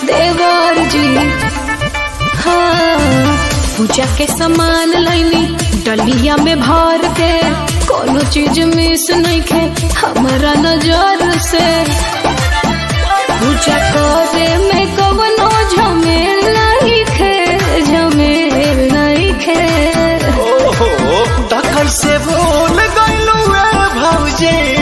देवर जी। हाँ पूजा के सामान लैनी डलिया में भर के, कोनो चीज मिस नहीं खे हमारा नजर से। पूजा करे में कवनो झमेल नहीं खे, झमेल नहीं खे। ओहो कैसे भूल गइलू भौजी